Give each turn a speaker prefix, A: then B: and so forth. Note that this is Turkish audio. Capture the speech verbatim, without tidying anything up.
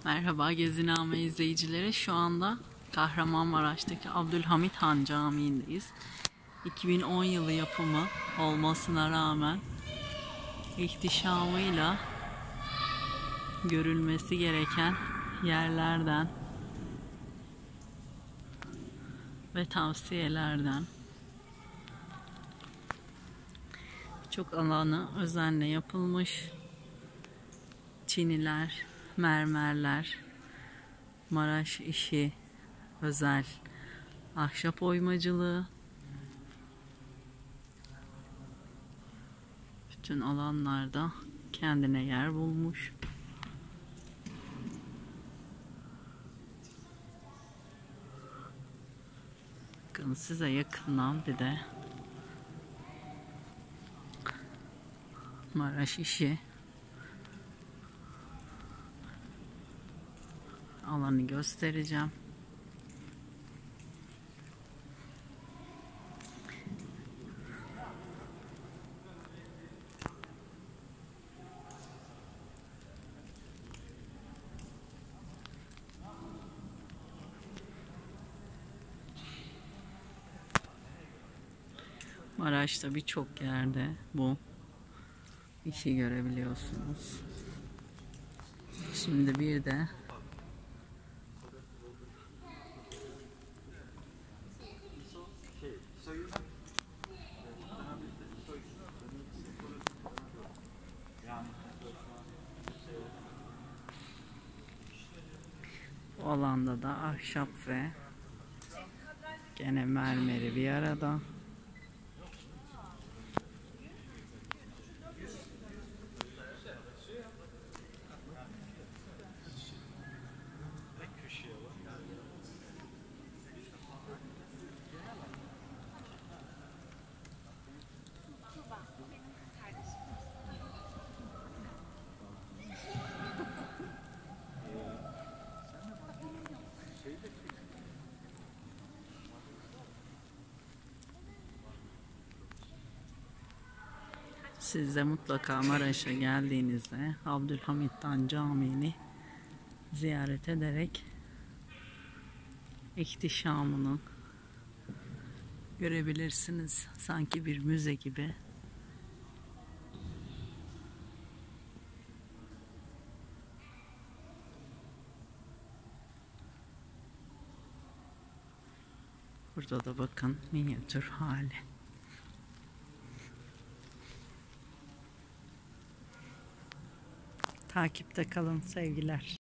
A: Merhaba Geziname izleyicileri. Şu anda Kahramanmaraş'taki Abdülhamit Han Camii'ndeyiz. iki bin on yılı yapımı olmasına rağmen ihtişamıyla görülmesi gereken yerlerden ve tavsiyelerden. Çok alanı özenle yapılmış. Çiniler, mermerler, Maraş işi, özel ahşap oymacılığı, bütün alanlarda kendine yer bulmuş. Bakın size yakından bir de Maraş işi alanı göstereceğim. Maraş'ta birçok yerde bu işi görebiliyorsunuz. Şimdi bir de bu alanda da ahşap ve gene mermeri bir arada. Siz de mutlaka Maraş'a geldiğinizde Abdülhamit Han Camii'ni ziyaret ederek ihtişamını görebilirsiniz. Sanki bir müze gibi. Burada da bakın minyatür hali. Takipte kalın sevgiler.